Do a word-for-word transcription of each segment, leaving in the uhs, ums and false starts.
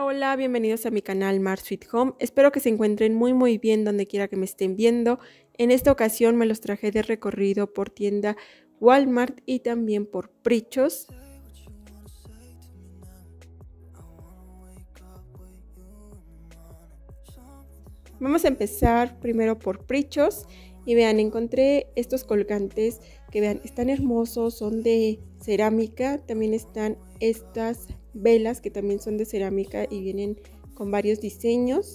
Hola, bienvenidos a mi canal Mars Sweet Home. Espero que se encuentren muy muy bien donde quiera que me estén viendo. En esta ocasión me los traje de recorrido por tienda Walmart y también por Prichos. Vamos a empezar primero por Prichos y vean, encontré estos colgantes que vean, están hermosos, son de cerámica. También están estas velas que también son de cerámica y vienen con varios diseños.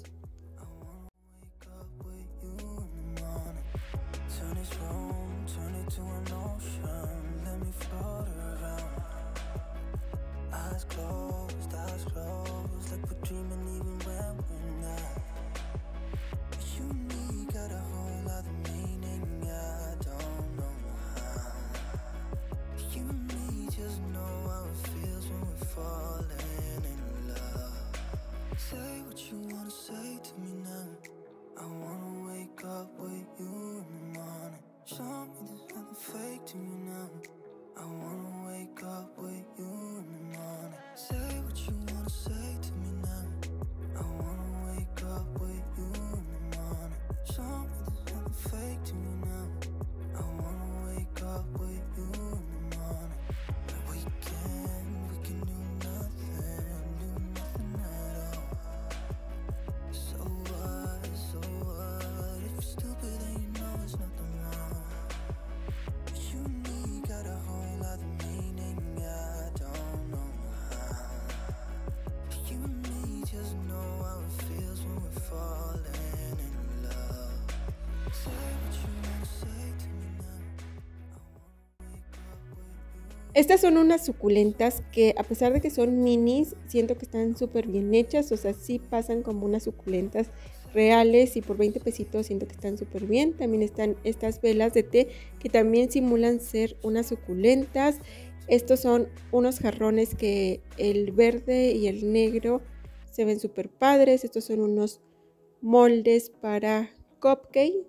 Estas son unas suculentas que, a pesar de que son minis, siento que están súper bien hechas. O sea, sí pasan como unas suculentas reales y por veinte pesitos siento que están súper bien. También están estas velas de té que también simulan ser unas suculentas. Estos son unos jarrones que el verde y el negro se ven súper padres. Estos son unos moldes para cupcake.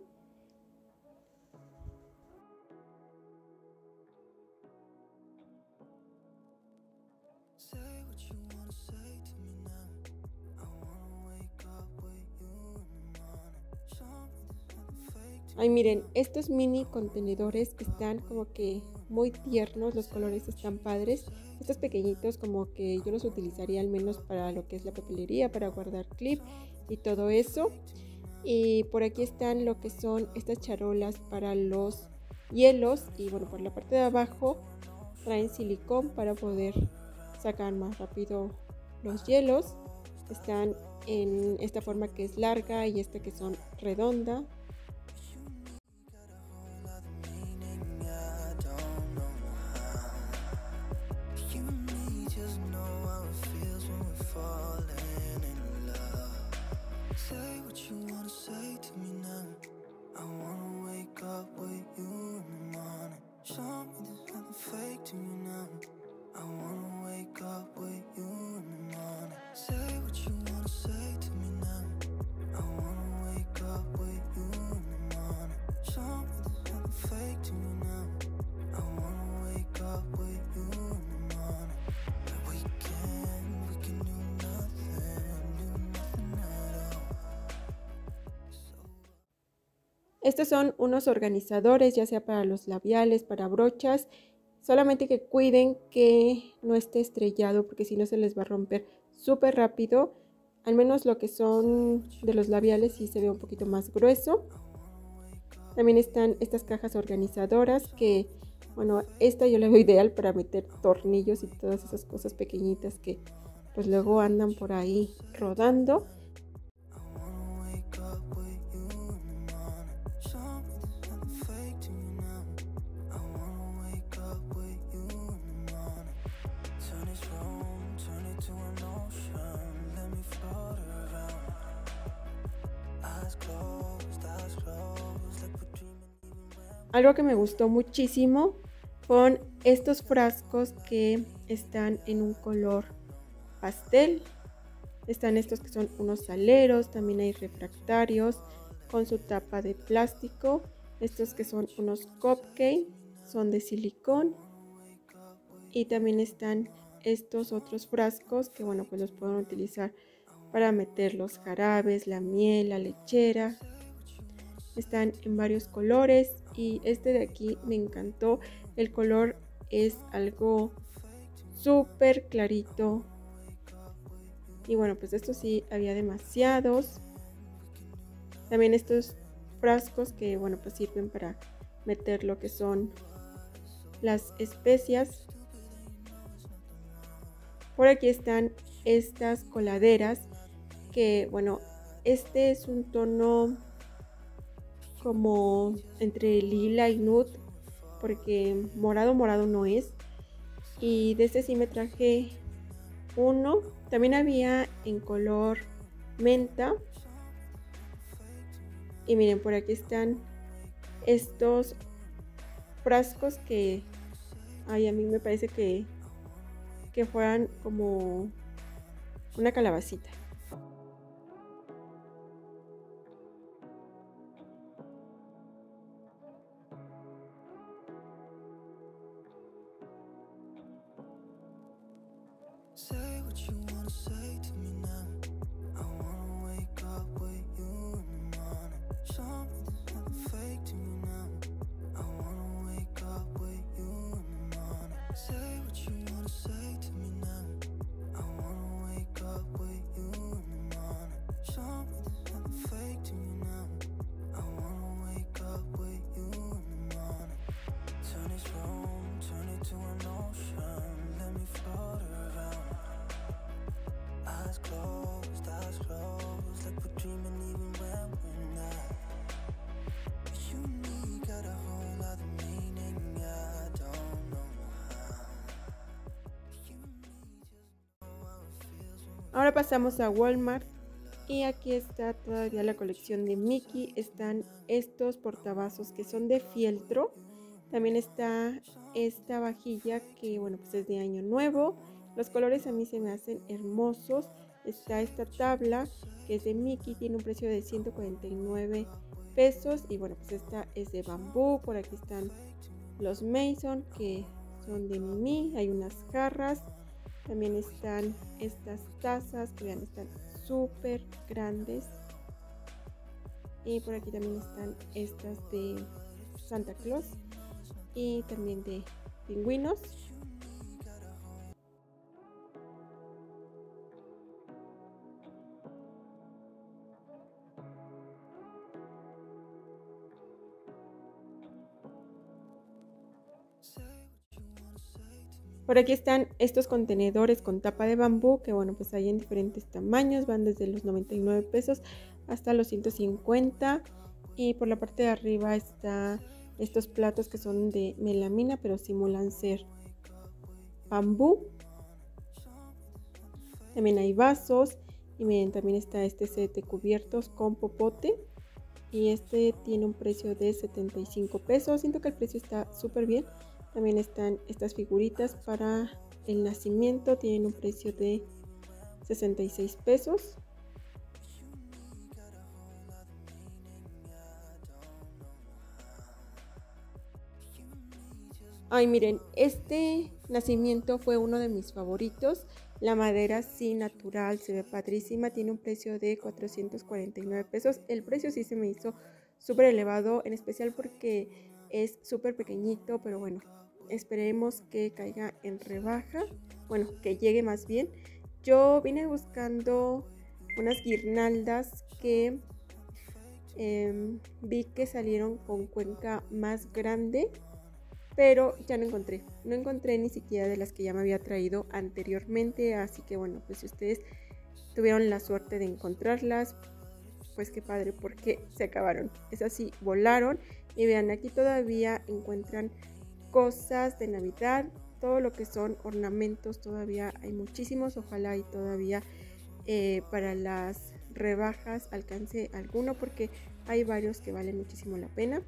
Ay, miren, estos mini contenedores están como que muy tiernos, los colores están padres. Estos pequeñitos como que yo los utilizaría al menos para lo que es la papelería, para guardar clip y todo eso. Y por aquí están lo que son estas charolas para los hielos. Y bueno, por la parte de abajo traen silicón para poder sacar más rápido los hielos. Están en esta forma que es larga y esta que son redonda. Estos son unos organizadores, ya sea para los labiales, para brochas. Solamente que cuiden que no esté estrellado porque si no se les va a romper súper rápido. Al menos lo que son de los labiales sí se ve un poquito más grueso. También están estas cajas organizadoras que, bueno, esta yo la veo ideal para meter tornillos y todas esas cosas pequeñitas que pues luego andan por ahí rodando. Algo que me gustó muchísimo son estos frascos que están en un color pastel. Están estos que son unos saleros, también hay refractarios con su tapa de plástico. Estos que son unos cupcakes, son de silicón. Y también están estos otros frascos que, bueno, pues los pueden utilizar para meter los jarabes, la miel, la lechera. Están en varios colores y este de aquí me encantó. El color es algo súper clarito. Y bueno, pues estos sí había demasiados. También estos frascos que bueno, pues sirven para meter lo que son las especias. Por aquí están estas coladeras que bueno, este es un tono como entre lila y nude, porque morado morado no es. Y de este sí me traje uno. También había en color menta. Y miren, por aquí están estos frascos que ay, a mí me parece que que fueran como una calabacita. Ahora pasamos a Walmart y aquí está todavía la colección de Mickey. Están estos portavasos que son de fieltro. También está esta vajilla que bueno, pues es de año nuevo. Los colores a mí se me hacen hermosos. Está esta tabla que es de Mickey, tiene un precio de ciento cuarenta y nueve pesos. Y bueno, pues esta es de bambú. Por aquí están los Mason que son de Mimi. Hay unas jarras. También están estas tazas que vean, están súper grandes. Y por aquí también están estas de Santa Claus y también de pingüinos. Por aquí están estos contenedores con tapa de bambú que bueno, pues hay en diferentes tamaños, van desde los noventa y nueve pesos hasta los ciento cincuenta. Y por la parte de arriba está estos platos que son de melamina pero simulan ser bambú. También hay vasos y miren, también está este set de cubiertos con popote y este tiene un precio de setenta y cinco pesos. Siento que el precio está súper bien. También están estas figuritas para el nacimiento, tienen un precio de sesenta y seis pesos. Ay, miren, este nacimiento fue uno de mis favoritos. La madera sí natural, se ve padrísima, tiene un precio de cuatrocientos cuarenta y nueve pesos. El precio sí se me hizo súper elevado, en especial porque es súper pequeñito, pero bueno, esperemos que caiga en rebaja, bueno, que llegue más bien. Yo vine buscando unas guirnaldas que eh, vi que salieron con cuenca más grande, pero ya no encontré, no encontré ni siquiera de las que ya me había traído anteriormente, así que bueno, pues si ustedes tuvieron la suerte de encontrarlas, pues qué padre, porque se acabaron. Esas sí volaron. Y vean, aquí todavía encuentran cosas de Navidad, todo lo que son ornamentos, todavía hay muchísimos. Ojalá y todavía eh, para las rebajas alcance alguno, porque hay varios que valen muchísimo la pena.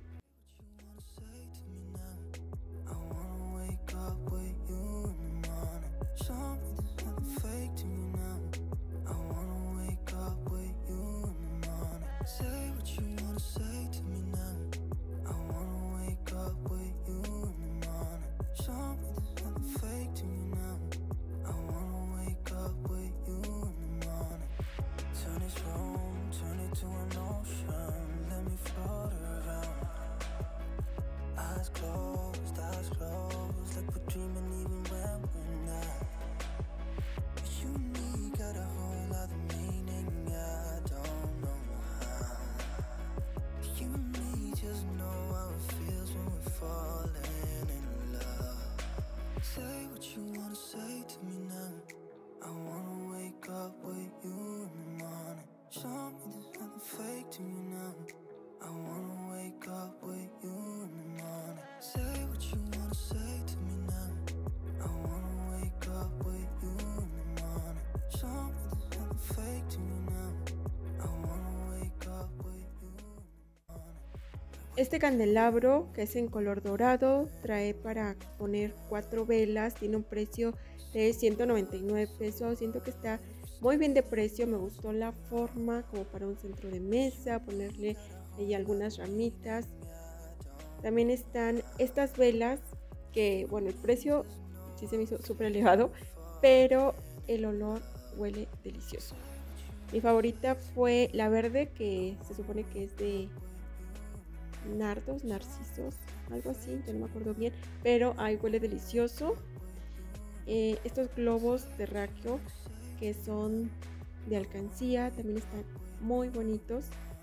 Este candelabro, que es en color dorado, trae para poner cuatro velas, tiene un precio de ciento noventa y nueve pesos. Siento que está muy bien de precio, me gustó la forma como para un centro de mesa, ponerle ahí algunas ramitas. También están estas velas que, bueno, el precio sí se me hizo súper elevado, pero el olor huele delicioso. Mi favorita fue la verde, que se supone que es de nardos, narcisos, algo así, ya no me acuerdo bien, pero ahí huele delicioso. Eh, estos globos terráqueo que son de alcancía también están muy bonitos.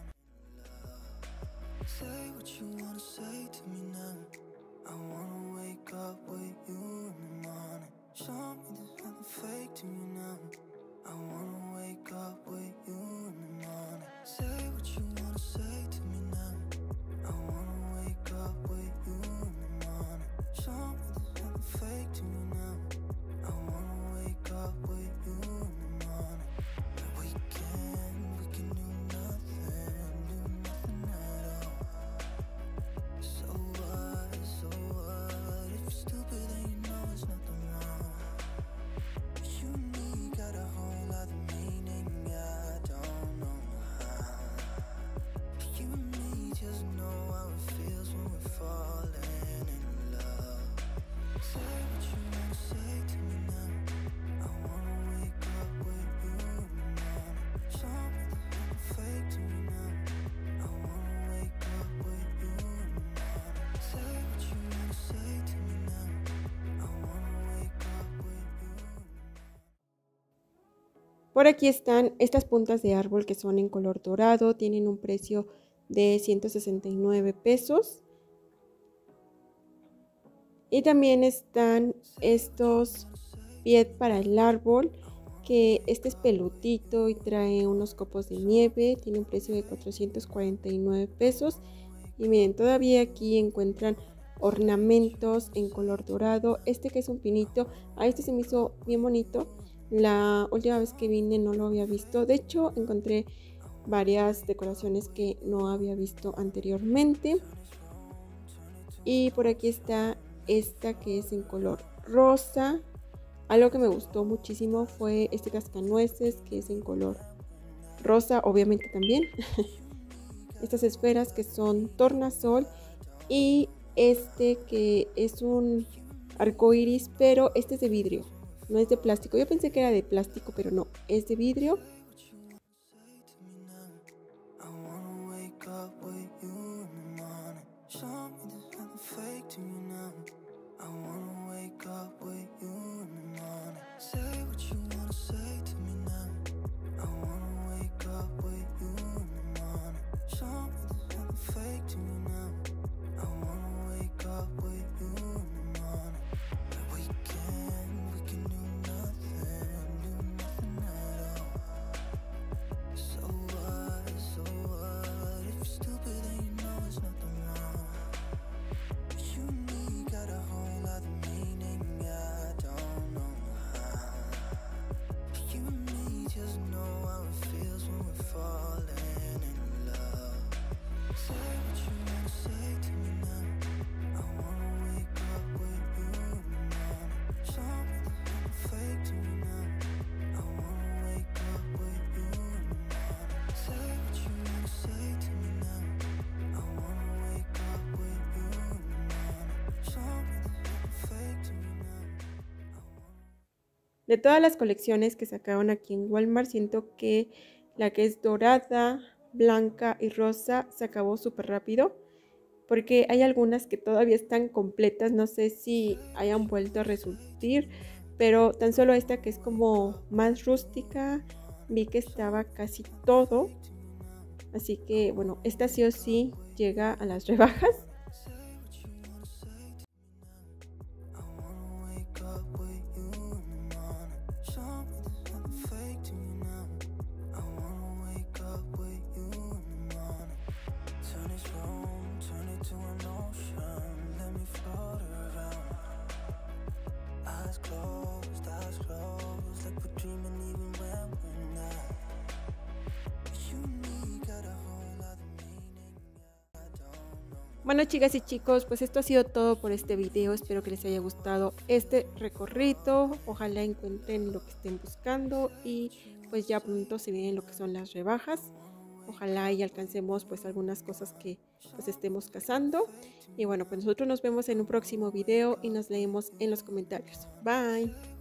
Por aquí están estas puntas de árbol que son en color dorado, tienen un precio de ciento sesenta y nueve pesos. Y también están estos pies para el árbol, que este es pelutito y trae unos copos de nieve, tiene un precio de cuatrocientos cuarenta y nueve pesos. Y miren, todavía aquí encuentran ornamentos en color dorado. Este que es un pinito, a este se me hizo bien bonito. La última vez que vine no lo había visto. De hecho, encontré varias decoraciones que no había visto anteriormente. Y por aquí está esta que es en color rosa. Algo que me gustó muchísimo fue este cascanueces que es en color rosa, obviamente también. Estas esferas que son tornasol. Y este que es un arco iris, pero este es de vidrio. No es de plástico. Yo pensé que era de plástico, pero no, es de vidrio. De todas las colecciones que sacaron aquí en Walmart, siento que la que es dorada, blanca y rosa se acabó súper rápido, porque hay algunas que todavía están completas, no sé si hayan vuelto a resurgir, pero tan solo esta que es como más rústica, vi que estaba casi todo, así que bueno, esta sí o sí llega a las rebajas. Bueno, chicas y chicos, pues esto ha sido todo por este video. Espero que les haya gustado este recorrido. Ojalá encuentren lo que estén buscando y pues ya pronto se vienen lo que son las rebajas. Ojalá y alcancemos pues algunas cosas que pues estemos cazando. Y bueno, pues nosotros nos vemos en un próximo video y nos leemos en los comentarios. Bye.